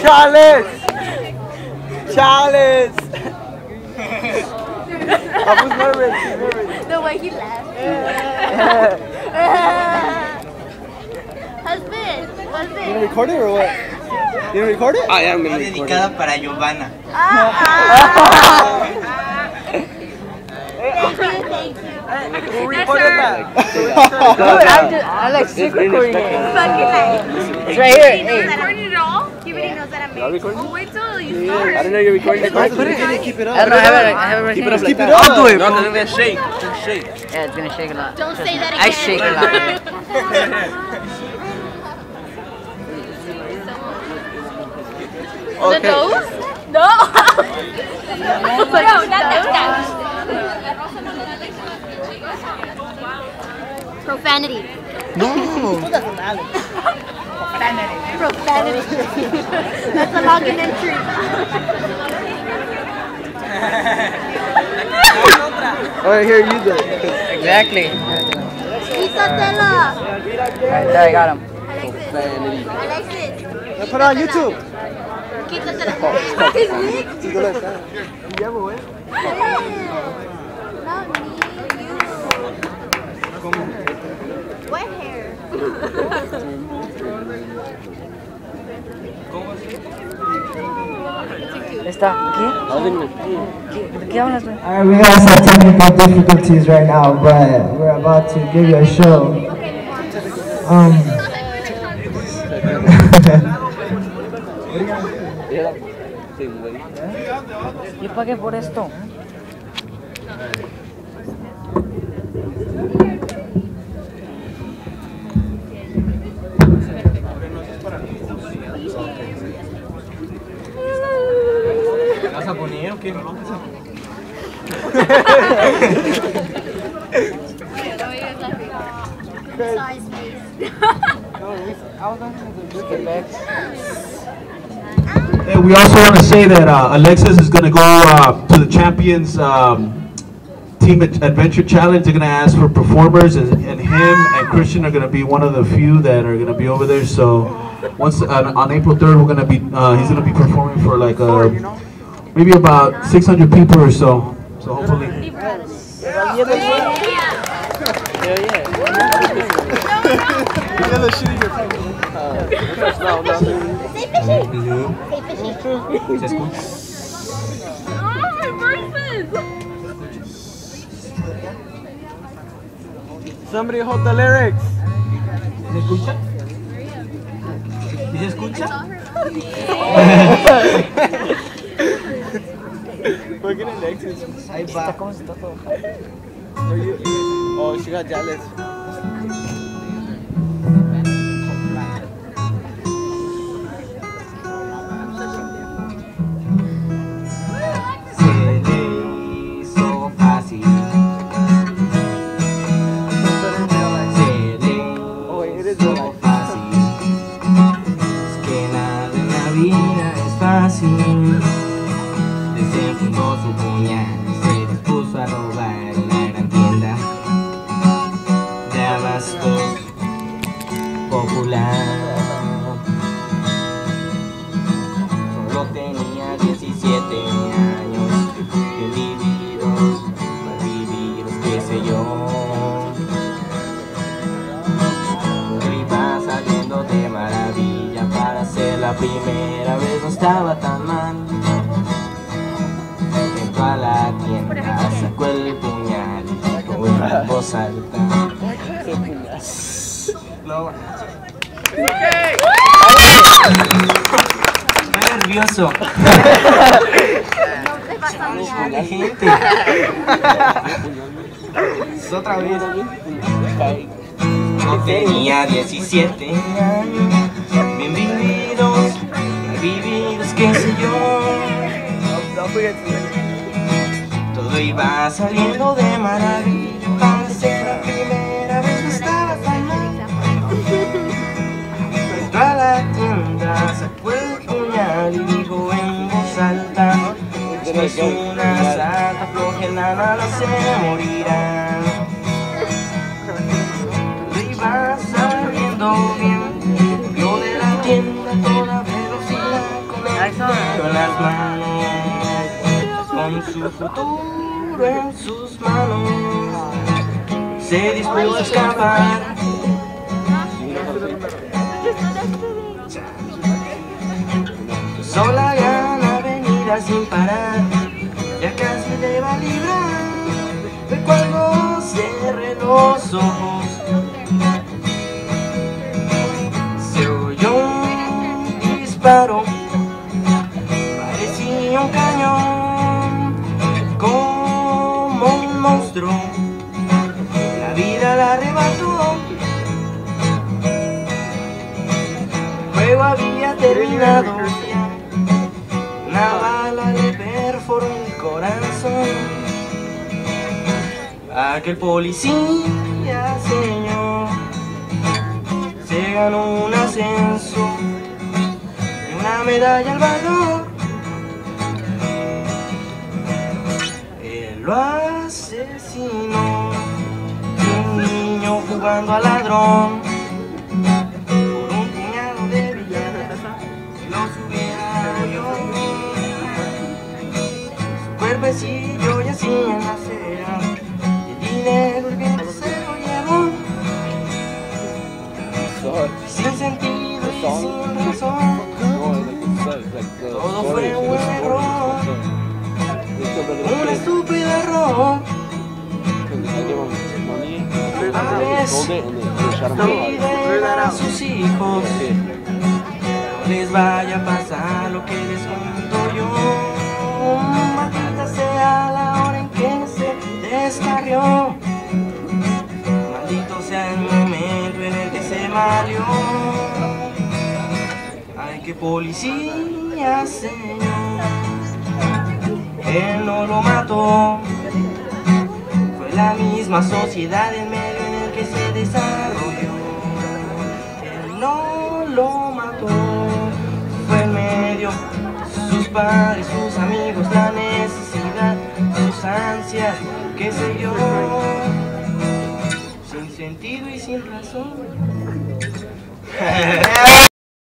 Charles! Charles! I was nervous. The way he laughed. Husband. You gonna record it or what? You gonna record it? I am gonna record it. Dedicada para Giovanna. Thank you. Who recorded that? I like stick recording it. Fucking nice. It's right here. He knows that I'm recording it all? He already knows that I'm making. Oh, wait till you start. I don't know you're recording it. Put it in and keep it up. I don't know. I have it Keep it right up. here. Keep it I'll up. do it. No, it's gonna shake. It's gonna shake. Yeah, it's gonna shake a lot. Don't say that I again. shake a lot. The nose? No. No, not that. Profanity. No. Profanity. That's a login entry. Alright, here, you do it. Exactly. Quítatela. Right there, I got him. Alexis. Put it on YouTube. Quítatela. Not me, you. What hair? Está. ¿Qué hablas, güey? Alright, we have some technical difficulties right now, but we're about to give you a show. Yo pagué por esto. ¿Vas a poner o qué? Size Hey, we also want to say that Alexis is going to go to the Champions Team Adventure Challenge. They're going to ask for performers, and him and Christian are going to be one of the few that are going to be over there. So once on April 3rd, we're going to be he's going to be performing for like maybe about 600 people or so. So hopefully. Somebody hold the lyrics. ¿Se escucha? ¿Sí se escucha? We're getting Alexis. Ahí va. ¿Cómo está todo? Oh, she got jealous. Desenfundó su puñal, se dispuso a robar una gran tienda de abastos popular. Solo tenía 17 años, bien vividos, mal vividos, qué sé yo. Todo iba saliendo de maravilla, para ser la primera vez no estaba tan mal. Entró a la tienda, sacó el puñal y dijo en voz alta. Está nervioso. La gente. Es otra vez. No tenía 17 años, bien vividos, mal vividos, qué sé yo. Todo iba saliendo de maravilla, para ser la primera vez no estaba tan mal. Entró a la tienda, sacó el puñal y dijo en voz alta: esto es una asalto, aflojen la mano, se morirá. Todo iba saliendo bien, volvió de la tienda a toda velocidad con con las manos, con su futuro en sus manos, se dispuso a escapar. Sola gran avenida sin parar, ya casi le va a librar. De cuando cierre los ojos, se oyó un disparo, parecía un cañón, como un monstruo, la vida la arrebató. El juego había terminado, una bala le perforó el corazón. Aquel policía, señor, se ganó un ascenso y una medalla al valor. Él lo asesinó, un niño jugando al ladrón, por un puñado de billetes, si los hubiera yo. Su cuerpecillo yacía en la acera, el viento se lo llevó, sin sentido y sin razón. Todo fue un error, un estúpido error. A veces cuiden a sus hijos, no les vaya a pasar lo que les cuento yo. Maldita sea la hora en que se descarrió, maldito sea el momento en el que se malió. Ay, qué policía, señor, él no lo mató, fue la misma sociedad el medio en el que se desarrolló. Él no lo mató, fue el medio, sus padres, sus amigos, la necesidad, sus ansias, qué sé yo, sin sentido y sin razón.